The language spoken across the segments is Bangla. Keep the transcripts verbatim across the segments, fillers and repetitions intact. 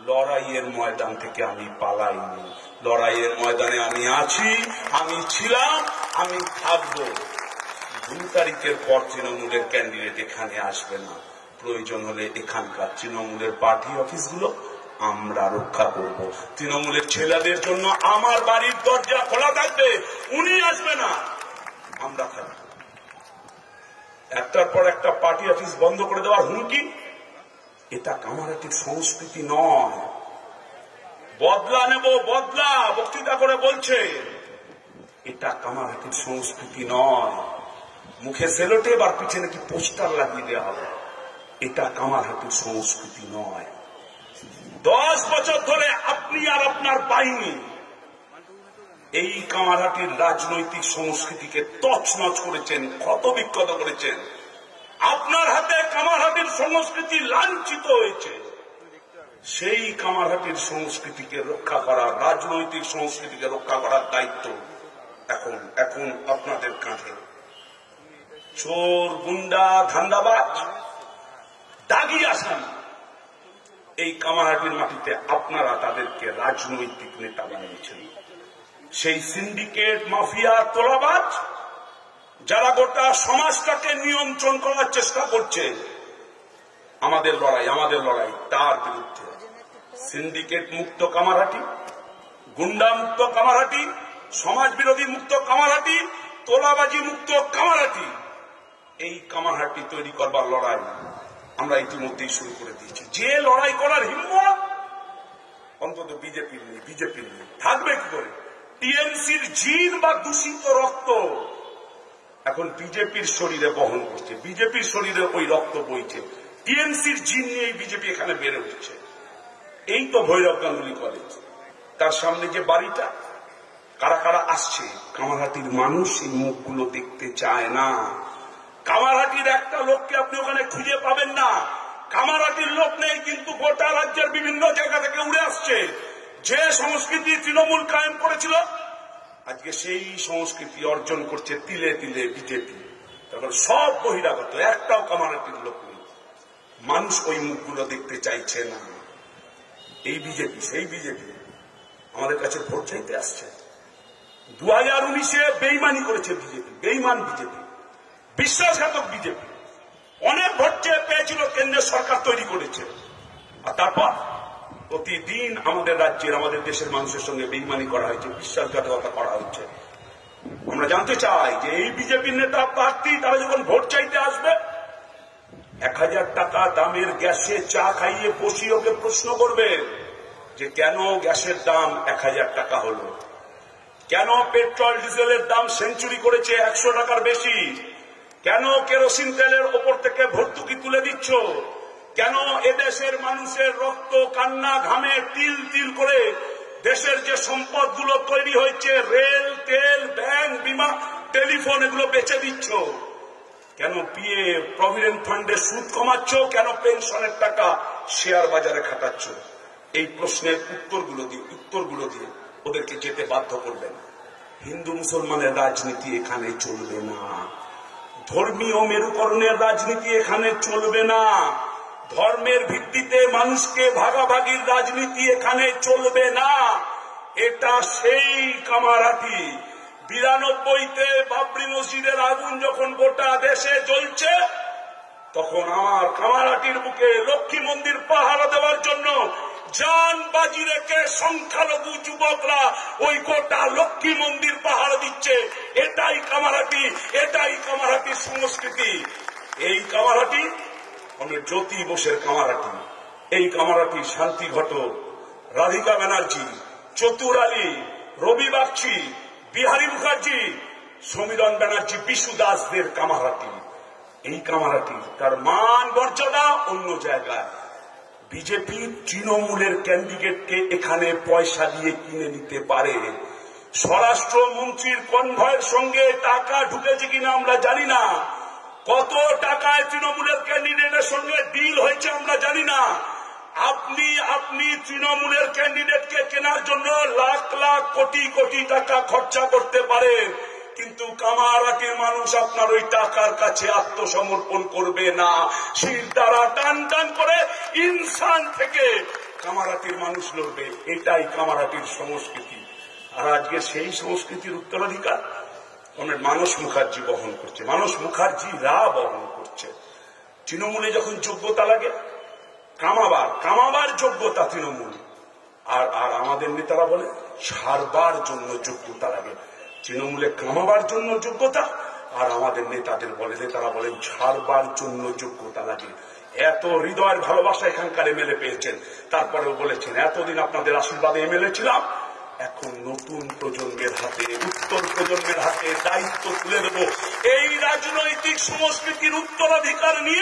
লড়াইয়ের ময়দান থেকে আমি পালাইনি, লড়াইয়ের ময়দানে আমি আছি, আমি ছিলাম, আমি থাকবো। দুই তারিখের পর তৃণমূলের ক্যান্ডিডেট এখানে আসবে না। প্রয়োজন হলে এখানকার তৃণমূলের পার্টি অফিসগুলো আমরা রক্ষা করব। তৃণমূলের ছেলেদের জন্য আমার বাড়ির দরজা খোলা থাকবে, উনি আসবে না, আমরা থাকবো। একটার পর একটা পার্টি অফিস বন্ধ করে দেওয়ার হুমকি, এটা কামারহাটির সংস্কৃতি নয়। বদলা নেব, বদলা বক্তৃতা করে বলছে, এটা কামারহাটির সংস্কৃতি নয়। মুখে সেলোটেপ আর পিছনে কি পোস্টার লাগিয়ে দেওয়া হবে, এটা কামারহাটির সংস্কৃতি নয়। দশ বছর ধরে আপনি আর আপনার বাহিনী এই কামারহাটির রাজনৈতিক সংস্কৃতিকে তছনছ করেছেন, ক্ষতবিক্ষত করেছেন। আপনার হাতে কামারহাটির সংস্কৃতি লাঞ্ছিত হয়েছে। সেই কামারহাটির সংস্কৃতিকে রক্ষা করা, রাজনৈতিক সংস্কৃতিকে রক্ষা করার দায়িত্ব এখন এখন আপনাদের কাঁধে। চোর, গুন্ডা, ধান্দাবাজ, দাগি আসামি, এই কামারহাটির মাটিতে আপনারা তাদেরকে রাজনৈতিক নেতা বানিয়েছেন। সেই সিন্ডিকেট, মাফিয়া, তোলাবাজ যারা গোটা সমাজটাকে নিয়ন্ত্রণ করার চেষ্টা করছে, আমাদের লড়াই আমাদের লড়াই তার বিরুদ্ধে। সিন্ডিকেট মুক্ত কামারহাটি, গুন্ডা মুক্ত কামারহাটি, সমাজ বিরোধী মুক্ত কামারহাটি, তোলাবাজি মুক্ত কামারহাটি, এই কামারহাটি তৈরি করবার লড়াই আমরা ইতিমধ্যেই শুরু করে দিয়েছি। যে লড়াই করার হিম্মত অন্তত বিজেপির নেই, বিজেপির নেই, থাকবে কি করে? টিএমসির জিন বা দূষিত রক্ত এখন বিজেপির শরীরে বহন করছে, বিজেপির শরীরে ওই রক্ত বইছে, টিএমসির জিন নিয়ে বিজেপি এখানে বেড়ে উঠছে। এই তো ভৈরব গাঙ্গুলি কলেজ, তার সামনে যে বাড়িটা, কারা কারা আসছে? কামারহাটির মানুষ এই মুখগুলো দেখতে চায় না। কামারহাটির একটা লোককে আপনি ওখানে খুঁজে পাবেন না। কামারহাটির লোক নেই, কিন্তু গোটা রাজ্যের বিভিন্ন জায়গা থেকে উড়ে আসছে। যে সংস্কৃতি তৃণমূল কায়েম করেছিল, আজকে সেই সংস্কৃতি অর্জন করছে তিলে তিলে বিজেপি। তারপর সব বহিরাগত, একটাও কামারহাটির লোক নেই। মানুষ ওই মুখগুলো দেখতে চাইছে না। এই বিজেপি সেই বিজেপি আমাদের কাছে ভোট চাইতে আসছে। দু হাজার উনিশে বেইমানি করেছে বিজেপি, বেইমান বিজেপি, বিশ্বাসঘাতক বিজেপি। অনেক ভোট চেয়ে পেয়েছিল, কেন্দ্রের সরকার তৈরি করেছে। আর তারপর প্রতিদিন আমাদের রাজ্যের, আমাদের দেশের মানুষের সঙ্গে বেইমানি করা হয়েছে, বিশ্বাসঘাতকতা করা হচ্ছে। আমরা জানতে চাই যে এই বিজেপির নেতা প্রার্থী তারা যখন ভোট চাইতে আসবে, এক হাজার টাকা দামের গ্যাসে চা খাইয়ে বসিয়ে ওকে প্রশ্ন করবে যে কেন গ্যাসের দাম এক হাজার টাকা হলো, কেন পেট্রোল ডিজেলের দাম সেঞ্চুরি করেছে একশো টাকার বেশি, কেন কেরোসিন তেলের ওপর থেকে ভর্তুকি তুলে দিচ্ছ, কেন এদেশের মানুষের রক্ত, কান্না, ঘামে তিল তিল করে দেশের যে সম্পদগুলো তৈরি হয়েছে, রেল, তেল, ব্যাংক, বিমা, টেলিফোন, এগুলো বেচে দিচ্ছ, কেন পিএ প্রভিডেন্ট ফান্ডে সুদ কমাচ্ছ, কেন পেনশনের টাকা শেয়ার বাজারে খাটাচ্ছ? এই প্রশ্নের উত্তরগুলো দিয়ে উত্তরগুলো দিয়ে ওদেরকে যেতে বাধ্য করবেন। হিন্দু মুসলমানের রাজনীতি এখানে চলবে না, ধর্মীয় মেরুকরণের রাজনীতি এখানে চলবে না, ধর্মের ভিত্তিতে মানুষকে ভাগাভাগির রাজনীতি এখানে চলবে না। এটা সেই কামারহাটি। বিরানব্বইতে বাবরি মসজিদের আগুন যখন গোটা দেশে জ্বলছে, তখন আমার কামারহাটির বুকে লক্ষ্মী মন্দির পাহারা দেওয়ার জন্য জান বাজি রেখে সংখ্যালঘু যুবকরা ওই গোটা লক্ষ্মী মন্দির পাহারা দিচ্ছে। এটাই কামারহাটি, এটাই কামারহাটির সংস্কৃতি। এই কামারহাটি আমাদের জ্যোতি বোসের কামারহাটি, এই কামারহাটি শান্তি ঘটক, রাধিকা ব্যানার্জি, চতুর আলী, রবি বাগচি, বিহারী মুখার্জি, সমীরণ ব্যানার্জি, বিশু দাসদের কামারহাটি। এই কামারহাটি তার মান মর্যাদা অন্য জায়গায়। বিজেপি তৃণমূলের ক্যান্ডিডেটকে এখানে পয়সা দিয়ে কিনে নিতে পারে। স্বরাষ্ট্রমন্ত্রীর কনভয়ের সঙ্গে টাকা ঢুকেছে কিনা আমরা জানি না, কত টাকায় তৃণমূলের ক্যান্ডিডেটের সঙ্গে ডিল হয়েছে আমরা জানি না। আপনি আপনি তৃণমূলের ক্যান্ডিডেটকে কেনার জন্য লাখ লাখ কোটি কোটি টাকা খরচা করতে পারেন, কিন্তু কামারহাটির মানুষ আপনার ওই টাকার কাছে আত্মসমর্পণ করবে না। শির দ্বারা টান টান করে ইনসান থেকে কামারহাটির মানুষ লড়বে, এটাই কামারহাটির সংস্কৃতি। আর আজকে সেই সংস্কৃতির উত্তরাধিকার অনেক মানস মুখার্জি বহন করছে, মানস মুখার্জিরা বহন করছে। তৃণমূলে যখন যোগ্যতা লাগে, কামাবার কামাবার যোগ্যতা তৃণমূল, আর আর আমাদের নেতারা বলে ছাড়বার জন্য যোগ্যতা লাগে। তৃণমূলে কামাবার জন্য যোগ্যতা, আর আমাদের নেতাদের বলে নেতারা বলেন ছাড়বার জন্য যোগ্যতা লাগে। এত হৃদয়ের ভালোবাসা এখানকার এমএলএ পেয়েছেন, তারপরেও বলেছেন এতদিন আপনাদের আশীর্বাদে এমএলএ ছিলাম, এখন নতুন প্রজন্মের হাতে, উত্তর প্রজন্মের হাতে দায়িত্ব তুলে দেব। এই রাজনৈতিক সংস্কৃতির উত্তরাধিকার নিয়ে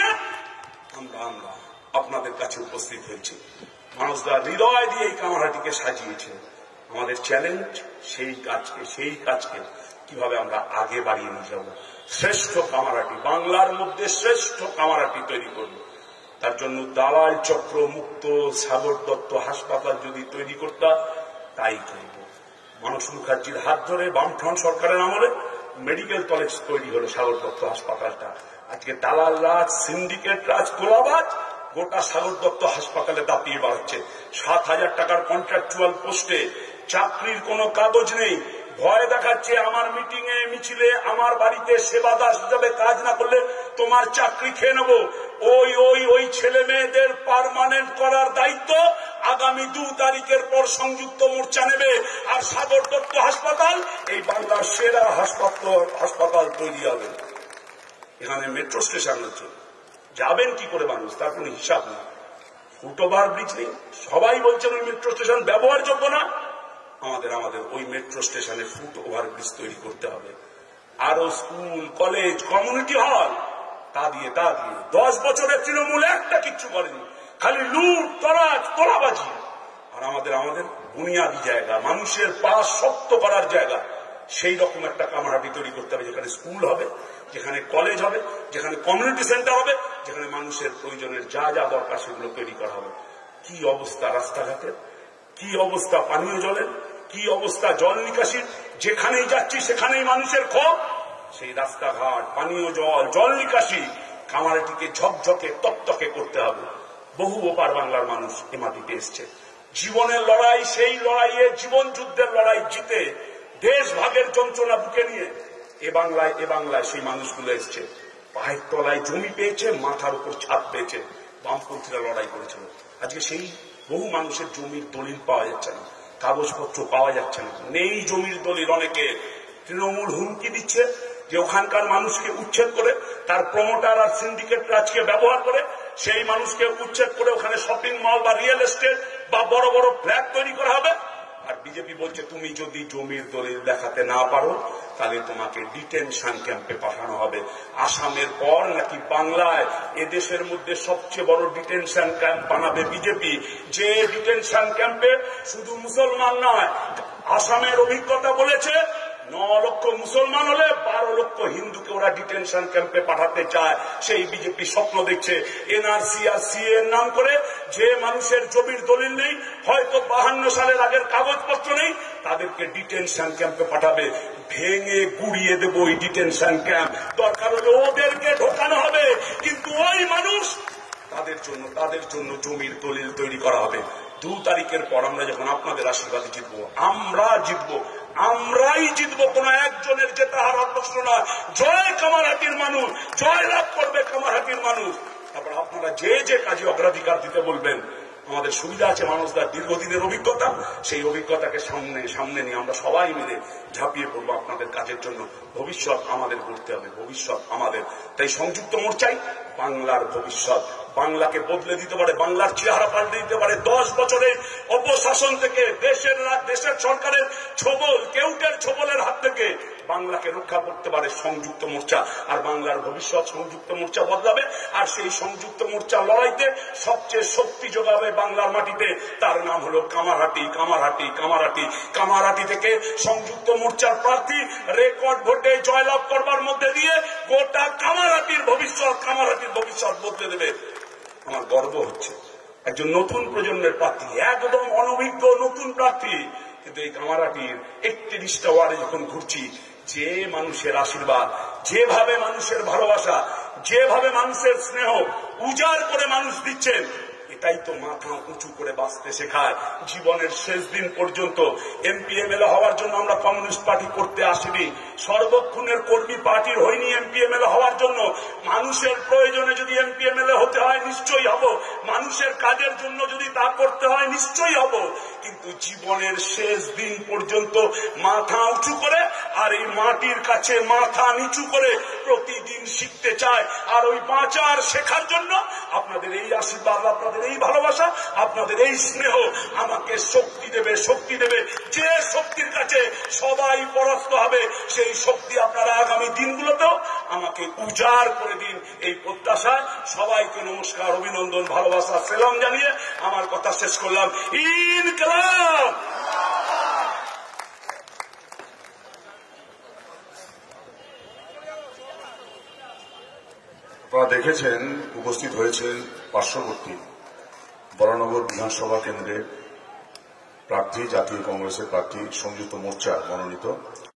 আমরা আমরা আপনাদের কাছে উপস্থিত হয়েছি। মানুষরা হৃদয় দিয়ে এই কামারহাটিকে সাজিয়েছে। আমাদের চ্যালেঞ্জ সেই কাজকে সেই কাজকে কিভাবে আমরা আগে বাড়িয়ে নিয়ে যাব, শ্রেষ্ঠ কামারহাটি, বাংলার মধ্যে শ্রেষ্ঠ কামারহাটি তৈরি করব। তার জন্য দালাল চক্র মুক্ত সাগর দত্ত হাসপাতাল যদি তৈরি করতাম তাই করব। মানস মুখার্জির হাত ধরে বামফ্রন্ট সরকারের আমলে মেডিকেল কলেজ তৈরি হলো সাগর দত্ত হাসপাতালটা। আজকে দালাল রাজ, সিন্ডিকেট রাজ, গোলাবাজ গোটা সাগর দত্ত হাসপাতালে দাপিয়ে বাড়াচ্ছে। সাত হাজার টাকার কন্ট্রাকচুয়াল পোস্টে চাকরির কোনো কাগজ নেই, ভয় দেখাচ্ছে আমার মিটিং এ মিছিলে আমার বাড়িতে সেবা দাস হিসাবে কাজ না করলে তোমার চাকরি খেয়ে নেব। ওই ওই ওই ছেলে মেয়েদের পার্মানেন্ট করার দায়িত্ব আগামী দু তারিখের পর সংযুক্ত মোর্চা নেবে। আর সাগর দত্ত হাসপাতাল এই বাংলার সেরা হাসপাতাল হাসপাতাল তৈরি হবে। এখানে মেট্রো স্টেশন হচ্ছে, যাবেন কি করে মানুষ, তার কোন হিসাব নেই। ফুটওভার ব্রিজ নেই, সবাই বলছেন ওই মেট্রো স্টেশন ব্যবহারযোগ্য না। আমাদের আমাদের ওই মেট্রো স্টেশনে ফুট ওভার ব্রিজ তৈরি করতে হবে। আরো স্কুল, কলেজ, কমিউনিটি হল, তা দিয়ে তা দিয়ে দশ বছরের তৃণমূল একটা কিচ্ছু করেনি, খালি লুট তরাজ তোলাবাজি। আর আমাদের আমাদের বুনিয়াদী জায়গা, মানুষের পা শক্ত করার জায়গা, সেই রকম একটা কামারহাটি তৈরি করতে হবে, যেখানে স্কুল হবে, যেখানে কলেজ হবে, যেখানে কমিউনিটি সেন্টার হবে, যেখানে মানুষের প্রয়োজনের যা যা দরকার সেগুলো তৈরি করা হবে। কি অবস্থা রাস্তাঘাটের, কি অবস্থা পানীয় জলের, কি অবস্থা জল নিকাশির, যেখানেই যাচ্ছি সেখানেই মানুষের ক্ষোভ। সেই রাস্তাঘাট, পানীয় জল, জল নিকাশি কামারহাটিকে ঝকঝকে তকতকে করতে হবে। বহু ওপার বাংলার মানুষ এ মাটিতে এসছে, জীবনের লড়াই, সেই লড়াইয়ে জীবন যুদ্ধের লড়াই জিতে দেশ ভাগের যন্ত্রণা বুকে নিয়ে এ বাংলায় এ বাংলায় সেই মানুষগুলো এসছে। পায়ের তলায় জমি পেয়েছে, মাথার উপর ছাদ পেয়েছে, বামপন্থীরা লড়াই করেছিল। আজকে সেই বহু মানুষের জমির দলিল পাওয়া যাচ্ছে না, কাগজপত্র পাওয়া যাচ্ছে না, নেই জমির দলিল। অনেকে তৃণমূল হুমকি দিচ্ছে যে ওখানকার মানুষকে উচ্ছেদ করে তার প্রমোটার আর সিন্ডিকেট রাজকে ব্যবহার করে সেই মানুষকে উচ্ছেদ করে ওখানে শপিং মল বা রিয়েল এস্টেট বা বড় বড় ফ্ল্যাট তৈরি করা হবে। আর বিজেপি বলছে তুমি যদি জমির দলিল দেখাতে না পারো তাহলে তোমাকে ডিটেনশন ক্যাম্পে পাঠানো হবে। আসামের পর নাকি বাংলায় এদেশের মধ্যে সবচেয়ে বড় ডিটেনশন ক্যাম্প বানাবে বিজেপি, যে ডিটেনশন ক্যাম্পে শুধু মুসলমান নয়, আসামের অভিজ্ঞতা বলেছে ন লক্ষ মুসলমান হলে বারো লক্ষ হিন্দুকে ওরা ডিটেনশন ক্যাম্পে পাঠাতে চায়। সেই বিজেপি স্বপ্ন দেখছে এনআরসি আর সিএ এর নাম করে যে মানুষের জমির দলিল নেই, হয়তো বাহান্ন সালের আগের কাগজপত্র নেই, তাদেরকে ডিটেনশন ক্যাম্পে পাঠাবে। ভেঙে গুড়িয়ে দেবো ওই ডিটেনশন ক্যাম্প, দরকার হলে ওদেরকে ঢোকানো হবে, কিন্তু ওই মানুষ তাদের জন্য তাদের জন্য জমির দলিল তৈরি করা হবে। দু তারিখের পর আমরা যখন আপনাদের আশীর্বাদে জিতবো, আমরা জিতবো, আমরাই জিতবো, কোন একজনের জেতা হারার প্রশ্ন না। জয় কামারহাটির মানুষ, জয় লাভ করবে কামারহাটির মানুষ। তারপর আপনারা যে যে কাজে অগ্রাধিকার দিতে বলবেন, আমাদের সুবিধা আছে মানুষদের দীর্ঘদিনের অভিজ্ঞতা, সেই অভিজ্ঞতাকে সামনে সামনে নিয়ে আমরা সবাই মিলে ঝাঁপিয়ে পড়বো আপনাদের কাজের জন্য। ভবিষ্যৎ আমাদের গড়তে হবে, ভবিষ্যৎ আমাদের। তাই সংযুক্ত মোর্চাই বাংলার ভবিষ্যৎ, বাংলাকে বদলে দিতে পারে, বাংলার চেহারা পাল্টে দিতে পারে। দশ বছরের অপশাসন থেকে, দেশের দেশের সরকারের ছবল, কেউটের ছবলের হাত থেকে বাংলাকে রক্ষা করতে পারে সংযুক্ত মোর্চা। আর বাংলার ভবিষ্যৎ সংযুক্ত মোর্চা বদলাবে। আর সেই সংযুক্ত মোর্চা লড়াইতে সবচেয়ে শক্তি যোগাবে বাংলার মাটিতে, তার নাম হলো কামারহাটি। কামারহাটি কামারহাটি কামারহাটি থেকে সংযুক্ত মোর্চার প্রার্থী রেকর্ড ভোটে জয়লাভ করবার মধ্যে দিয়ে গোটা কামারহাটির ভবিষ্যৎ, কামারহাটির ভবিষ্যৎ বদলে দেবে। আমার গর্ব হচ্ছে একজন নতুন প্রজন্মের প্রার্থী, একদম অনভিজ্ঞ নতুন প্রার্থী, কিন্তু এই কামারহাটির একত্রিশটা ওয়ার্ডে যখন ঘুরছি, যে মানুষের আশীর্বাদ, যেভাবে মানুষের ভালোবাসা, যেভাবে মানুষের স্নেহ উজাড় করে মানুষ দিচ্ছেন, এটাই তো মাথা উঁচু করে বাঁচতে শেখায়। জীবনের শেষ দিন পর্যন্ত এমপি এমএলএ হওয়ার জন্য আমরা কমিউনিস্ট পার্টি করতে আসিনি, সর্বক্ষণের কর্মী পার্টির হয়নি এমপি এমএলএ হওয়ার জন্য। মানুষের প্রয়োজনে যদি এমপি এমএলএ হতে হয় নিশ্চয়ই হব, মানুষের কাজের জন্য যদি তা করতে হয় নিশ্চয়ই হব, কিন্তু জীবনের শেষ দিন পর্যন্ত মাথা উঁচু করে আর এই মাটির কাছে মাথা নিচু করে প্রতিদিন শিখতে চায়। আর ওই বাঁচার শেখার জন্য আপনাদের এই আশীর্বাদ, আপনাদের এই ভালোবাসা, আপনাদের এই স্নেহ আমাকে শক্তি দেবে, শক্তি দেবে। যে শক্তির কাছে সবাই পরাস্ত হবে সেই শক্তি আপনারা আগামী দিনগুলোতেও আমাকে উজাড় করে দিন, এই প্রত্যাশায় সবাইকে নমস্কার, অভিনন্দন, ভালোবাসা, সেলাম জানিয়ে আমার কথা শেষ করলাম। ইনকলাব। আপনারা দেখেছেন উপস্থিত হয়েছেন পার্শ্ববর্তী বরানগর বিধানসভা কেন্দ্রের প্রার্থী, জাতীয় কংগ্রেসের প্রার্থী, সংযুক্ত মোর্চা মনোনীত